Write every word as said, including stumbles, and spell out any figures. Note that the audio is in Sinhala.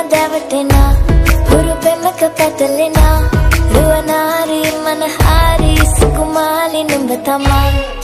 දැවටෙනා හුරු පෙමක පැටලෙනා රුවනාරි මනහාරි සුකුමාලි නුඹ තමා